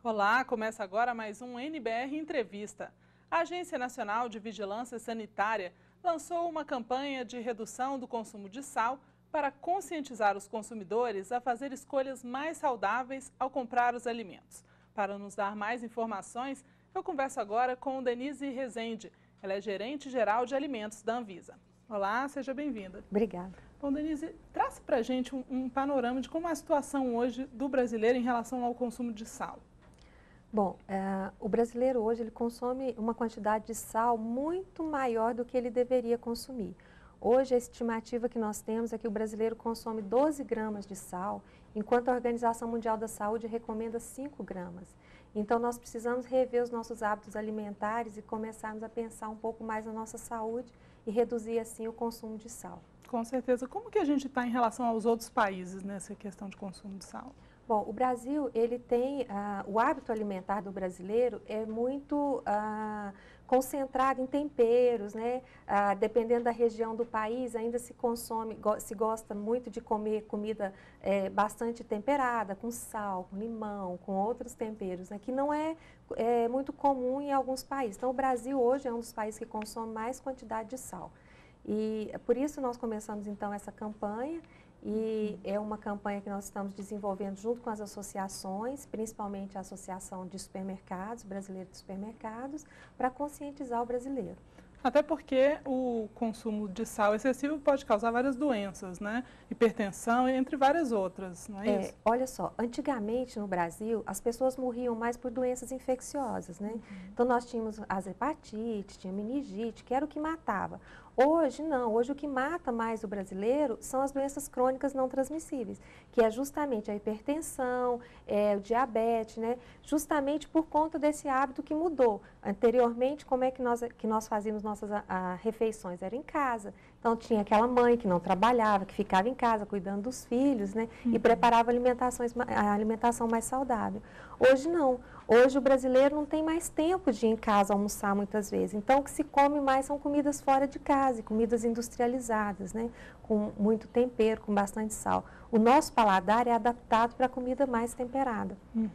Olá, começa agora mais um NBR Entrevista. A Agência Nacional de Vigilância Sanitária lançou uma campanha de redução do consumo de sal para conscientizar os consumidores a fazer escolhas mais saudáveis ao comprar os alimentos. Para nos dar mais informações, eu converso agora com Denise Rezende. Ela é gerente-geral de alimentos da Anvisa. Olá, seja bem-vinda. Obrigada. Bom, Denise, traça para a gente um panorama de como é a situação hoje do brasileiro em relação ao consumo de sal. Bom, o brasileiro hoje ele consome uma quantidade de sal muito maior do que ele deveria consumir. Hoje a estimativa que nós temos é que o brasileiro consome 12 gramas de sal, enquanto a Organização Mundial da Saúde recomenda 5 gramas. Então nós precisamos rever os nossos hábitos alimentares e começarmos a pensar um pouco mais na nossa saúde e reduzir assim o consumo de sal. Com certeza. Como que a gente está em relação aos outros países nessa questão de consumo de sal? Bom, o Brasil, ele tem, o hábito alimentar do brasileiro é muito concentrado em temperos, né? Dependendo da região do país, ainda se consome, se gosta muito de comer comida bastante temperada, com sal, com limão, com outros temperos, né? Que não é muito comum em alguns países. Então, o Brasil hoje é um dos países que consome mais quantidade de sal. E por isso nós começamos, então, essa campanha. E é uma campanha que nós estamos desenvolvendo junto com as associações, principalmente a Associação de Supermercados, Brasileira de Supermercados, para conscientizar o brasileiro. Até porque o consumo de sal excessivo pode causar várias doenças, né? Hipertensão, entre várias outras, não é isso? Olha só, antigamente no Brasil, as pessoas morriam mais por doenças infecciosas, né? Então nós tínhamos as hepatites, tinha meningite, que era o que matava. Hoje não, hoje o que mata mais o brasileiro são as doenças crônicas não transmissíveis, que é justamente a hipertensão, o diabetes, né? Justamente por conta desse hábito que mudou. Anteriormente, como é que nós fazíamos nossas refeições? Era em casa. Então tinha aquela mãe que não trabalhava, que ficava em casa cuidando dos filhos, né? E preparava a alimentação mais saudável. Hoje não. Hoje o brasileiro não tem mais tempo de ir em casa almoçar muitas vezes. Então o que se come mais são comidas fora de casa, comidas industrializadas, né? Com muito tempero, com bastante sal. O nosso paladar é adaptado para a comida mais temperada.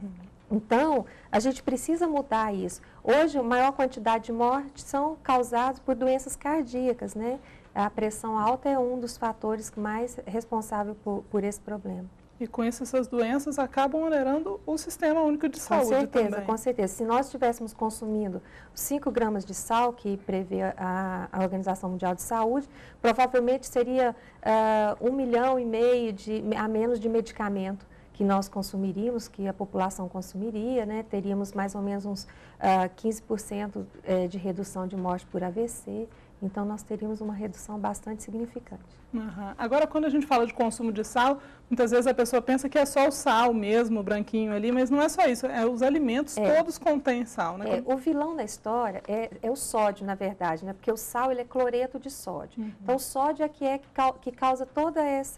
Então, a gente precisa mudar isso. Hoje, a maior quantidade de mortes são causadas por doenças cardíacas, né? A pressão alta é um dos fatores mais responsável por esse problema. E com isso, essas doenças acabam onerando o Sistema Único de Saúde também. Com certeza. Se nós estivéssemos consumindo 5 gramas de sal, que prevê a Organização Mundial de Saúde, provavelmente seria 1,5 milhão a menos de medicamento que nós consumiríamos, que a população consumiria, né? Teríamos mais ou menos uns 15% de redução de morte por AVC. Então, nós teríamos uma redução bastante significante. Agora, quando a gente fala de consumo de sal, muitas vezes a pessoa pensa que é só o sal mesmo, o branquinho ali, mas não é só isso, os alimentos todos contêm sal, né? O vilão da história é o sódio, na verdade, né? Porque o sal ele é cloreto de sódio. Então, o sódio é que causa toda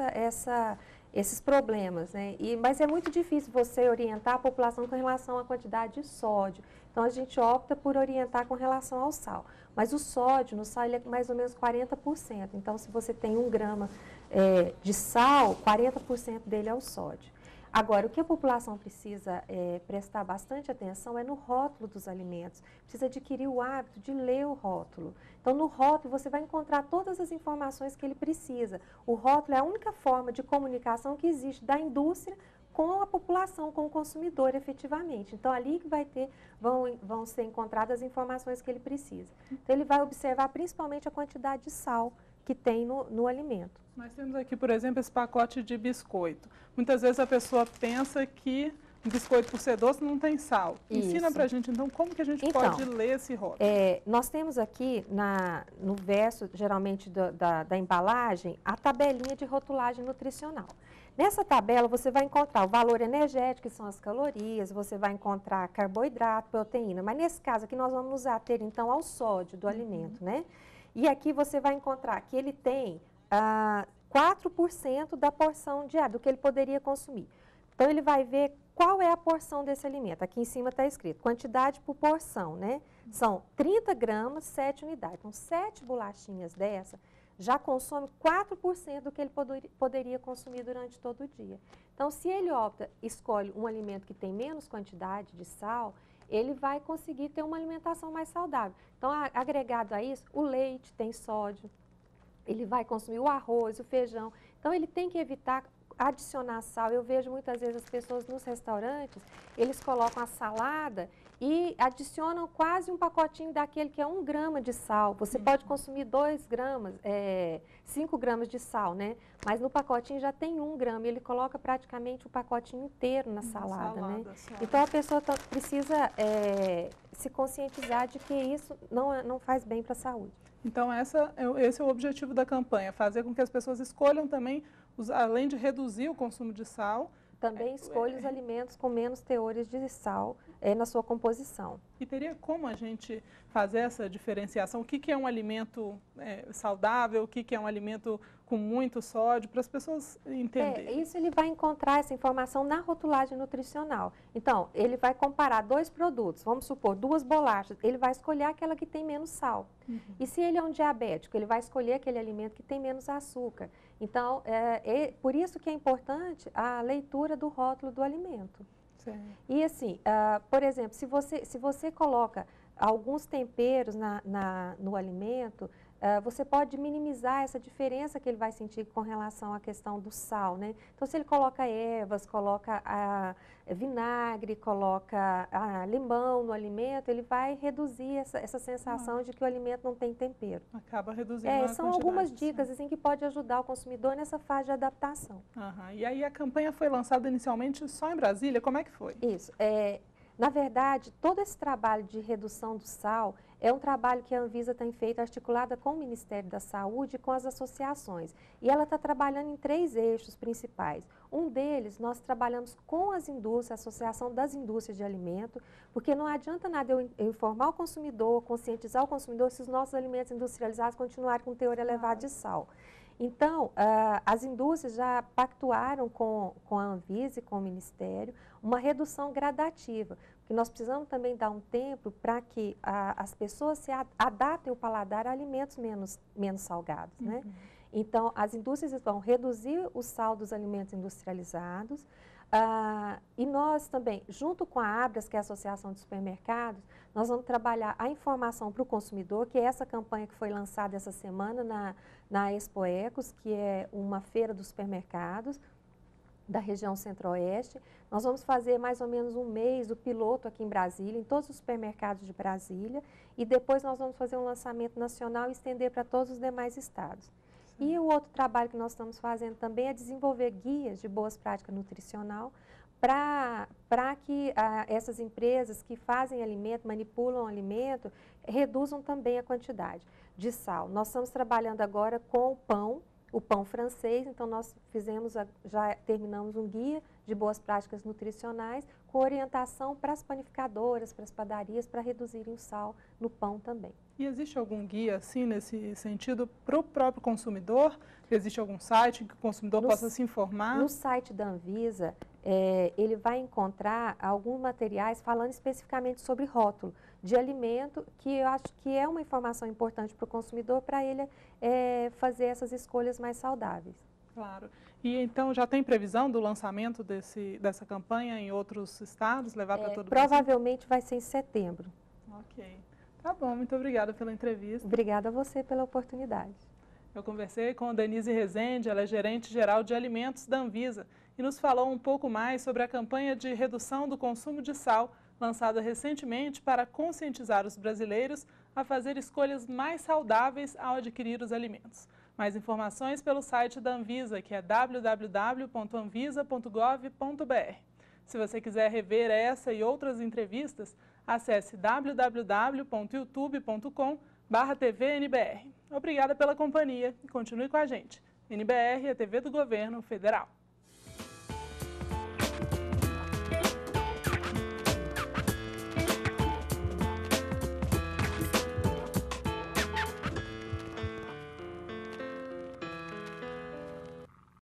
esses problemas, né? Mas é muito difícil você orientar a população com relação à quantidade de sódio. Então, a gente opta por orientar com relação ao sal. Mas o sódio, no sal, ele é mais ou menos 40%. Então, se você tem 1 grama de sal, 40% dele é o sódio. Agora, o que a população precisa prestar bastante atenção é no rótulo dos alimentos. Precisa adquirir o hábito de ler o rótulo. Então, no rótulo, você vai encontrar todas as informações que ele precisa. O rótulo é a única forma de comunicação que existe da indústria com a população, com o consumidor, efetivamente. Então, ali que vão ser encontradas as informações que ele precisa. Então, ele vai observar principalmente a quantidade de sal que tem no alimento. Nós temos aqui, por exemplo, esse pacote de biscoito. Muitas vezes a pessoa pensa que o biscoito, por ser doce, não tem sal. Isso. Ensina pra gente, então, como que a gente pode ler esse rótulo? Nós temos aqui, no verso, geralmente, da embalagem, a tabelinha de rotulagem nutricional. Nessa tabela, você vai encontrar o valor energético, que são as calorias, você vai encontrar carboidrato, proteína. Mas, nesse caso aqui, nós vamos nos ater, então, ao sódio do alimento, né? E aqui você vai encontrar que ele tem 4% da porção diária, do que ele poderia consumir. Então, ele vai ver qual é a porção desse alimento. Aqui em cima está escrito quantidade por porção, né? São 30 gramas, 7 unidades. Então, 7 bolachinhas dessa já consome 4% do que ele poderia consumir durante todo o dia. Então, se ele escolhe um alimento que tem menos quantidade de sal, ele vai conseguir ter uma alimentação mais saudável. Então, agregado a isso, o leite tem sódio, ele vai consumir o arroz, o feijão. Então, ele tem que evitar adicionar sal. Eu vejo muitas vezes as pessoas nos restaurantes, eles colocam a salada e adicionam quase um pacotinho daquele que é 1 grama de sal. Você pode consumir 2 gramas, 5 gramas de sal, né? Mas no pacotinho já tem 1 grama e ele coloca praticamente o pacotinho inteiro na salada, né? Então a pessoa precisa se conscientizar de que isso não faz bem para a saúde. Então esse é o objetivo da campanha, fazer com que as pessoas escolham também, além de reduzir o consumo de sal, também escolha os alimentos com menos teores de sal na sua composição. E teria como a gente fazer essa diferenciação? O que é um alimento saudável, o que é um alimento com muito sódio, para as pessoas entenderem? Isso ele vai encontrar essa informação na rotulagem nutricional. Então, ele vai comparar 2 produtos, vamos supor, 2 bolachas, ele vai escolher aquela que tem menos sal. E se ele é um diabético, ele vai escolher aquele alimento que tem menos açúcar. Então, por isso que é importante a leitura do rótulo do alimento. Sim. E assim, por exemplo, se você coloca alguns temperos no alimento, você pode minimizar essa diferença que ele vai sentir com relação à questão do sal, né? Então, se ele coloca ervas, coloca vinagre, coloca limão no alimento, ele vai reduzir essa sensação de que o alimento não tem tempero. Acaba reduzindo a São algumas dicas assim, que pode ajudar o consumidor nessa fase de adaptação. E aí a campanha foi lançada inicialmente só em Brasília, como é que foi? Isso. Na verdade, todo esse trabalho de redução do sal é um trabalho que a Anvisa tem feito articulada com o Ministério da Saúde e com as associações. E ela está trabalhando em 3 eixos principais. Um deles, nós trabalhamos com as indústrias, a Associação das Indústrias de Alimento, porque não adianta nada eu informar o consumidor, conscientizar o consumidor se os nossos alimentos industrializados continuarem com teor elevado de sal. Então, as indústrias já pactuaram com a Anvisa e com o Ministério uma redução gradativa, porque nós precisamos também dar um tempo para que as pessoas se adaptem o paladar a alimentos menos salgados, né? Então, as indústrias vão reduzir o sal dos alimentos industrializados, e nós também, junto com a Abras, que é a Associação de Supermercados, nós vamos trabalhar a informação para o consumidor, que é essa campanha que foi lançada essa semana na Expo Ecos, que é uma feira dos supermercados da região Centro-Oeste. Nós vamos fazer mais ou menos 1 mês o piloto aqui em Brasília, em todos os supermercados de Brasília, e depois nós vamos fazer um lançamento nacional e estender para todos os demais estados. E o outro trabalho que nós estamos fazendo também é desenvolver guias de boas práticas nutricional para que essas empresas que fazem alimento, manipulam alimento, reduzam também a quantidade de sal. Nós estamos trabalhando agora com o pão francês, então nós já terminamos um guia de boas práticas nutricionais com orientação para as panificadoras, para as padarias, para reduzirem o sal no pão também. E existe algum guia, assim, nesse sentido, para o próprio consumidor? Existe algum site em que o consumidor possa se informar? No site da Anvisa, ele vai encontrar alguns materiais falando especificamente sobre rótulo de alimento, que eu acho que é uma informação importante para o consumidor, para ele fazer essas escolhas mais saudáveis. Claro. E então já tem previsão do lançamento dessa campanha em outros estados, levar para todo o Brasil? Provavelmente vai ser em setembro. Ok. Tá bom, muito obrigada pela entrevista. Obrigada a você pela oportunidade. Eu conversei com a Denise Rezende, ela é gerente geral de alimentos da Anvisa e nos falou um pouco mais sobre a campanha de redução do consumo de sal, lançada recentemente para conscientizar os brasileiros a fazer escolhas mais saudáveis ao adquirir os alimentos. Mais informações pelo site da Anvisa, que é www.anvisa.gov.br. Se você quiser rever essa e outras entrevistas, acesse www.youtube.com/tvNBR. Obrigada pela companhia e continue com a gente. NBR é a TV do Governo Federal.